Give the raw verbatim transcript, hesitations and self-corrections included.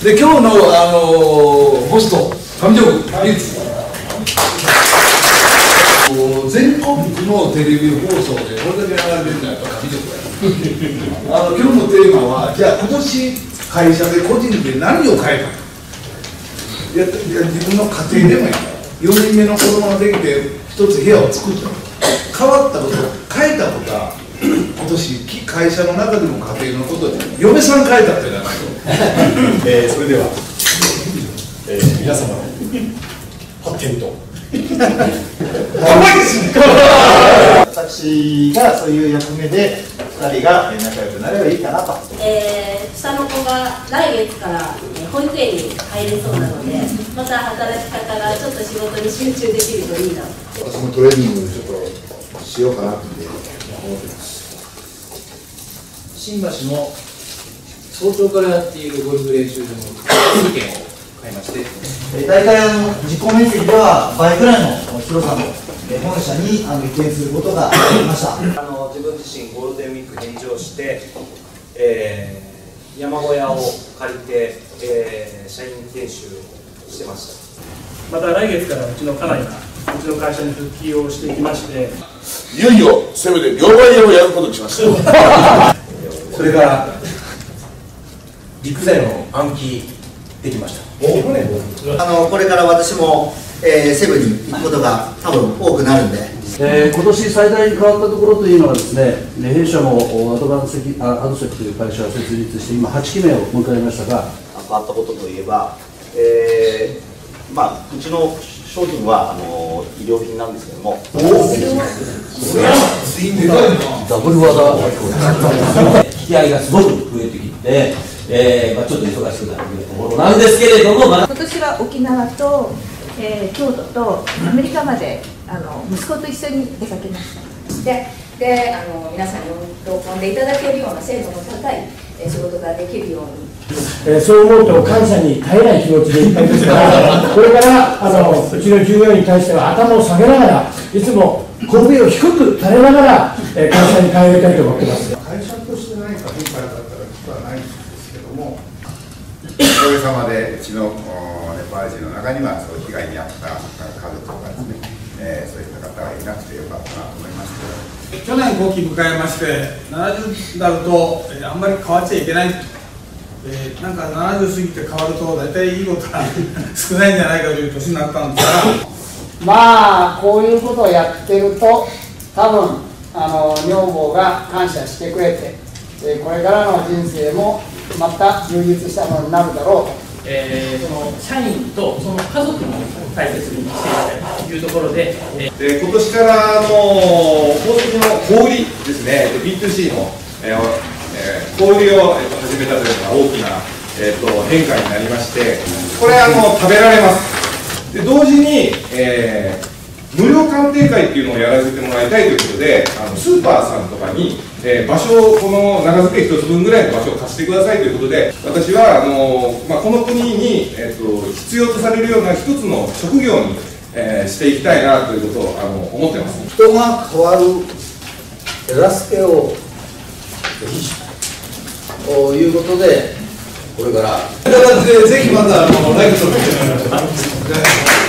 で今日の、あのー、ホスト上条君、全国のテレビ放送でこれだけ流れてるのはやっぱ上条君やあの今日のテーマはじゃあ今年会社で個人で何を変えたか、いやいや自分の家庭でもやよにんめの子供ができて一つ部屋を作った変わったこと変えたことは今年会社の中でも家庭のことで嫁さん変えたってじゃないのえー、それでは、えー、皆様の発展と私がそういう役目でふたりが仲良くなればいいかなと、 えー、下の子が来月から保育園に入れそうなので、また働き方がちょっと仕事に集中できるといいな。 私もトレーニングちょっとしようかなって思ってます。 新橋の早朝からやっているゴルフ練習場の数軒を買いまして、 大体あの実行面積では倍ぐらいの広さの本社にあの移転することができました。 あの自分自身ゴールデンウィーク返上して、えー、山小屋を借りて、えー、社員研修をしてました。 また来月からうちの家内がうちの会社に復帰をしていきまして、 いよいよせめて両替屋をやることにしましたそれから陸前の暗記できました。 あのこれから私も、えー、セブンに行くことが多分多くなるんで、 えー、今年最大に変わったところというのはですね、弊社もアドバンスアドセクという会社が設立して今はちきめを迎えましたが、 変わったことといえば、えーまあ、うちの商品はあの医療品なんですけども、 ダブル技引き合いがすごく増えてきて、えーまあ、ちょっと忙しくなってくるところなんですけれども、 今年は沖縄と、えー、京都とアメリカまであの息子と一緒に出かけました。 でであの皆さんに喜んでいただけるような精度の高い仕事ができるように。 えー、そう思うと感謝に絶えない気持ちでいっぱいですからこれからあのうちの従業員に対しては頭を下げながらいつも首を低く垂れながら、えー、会社に通いたいと思ってます。 会社として何か変化だったら実はないんですけども、おかげさまでうちのネパール人の中にはそう被害に遭った家族とかですね、えー、そういった方がいなくてよかったなと思いますけど、 去年後期迎えましてななじゅうになると、えー、あんまり変わっちゃいけない、えー、なんかななじゅう過ぎて変わると大体いいことが少ないんじゃないかという年になったんですがまあこういうことをやってると多分あの女房が感謝してくれて、えー、これからの人生もまた充実したものになるだろうと、 えー、その社員とその家族も大切にしていきたいというところで、えー、 で今年からあの宝石の小売りですね ビーツーシー の、えーえー、小売りを、えー、始めたというのが大きな、えー、と変化になりまして、これあの食べられます。で同時に、えー、無料鑑定会っていうのをやらせてもらいたいということで、あのスーパーさんとかに、えー、場所をこの長机一つ分ぐらいの場所を貸してくださいということで、私はあの、まあ、この国に、えー、と必要とされるような一つの職業に、えー、していきたいなということをあの思ってます。 人が変わる手助けをぜひということで、これからぜひまたあのライブとか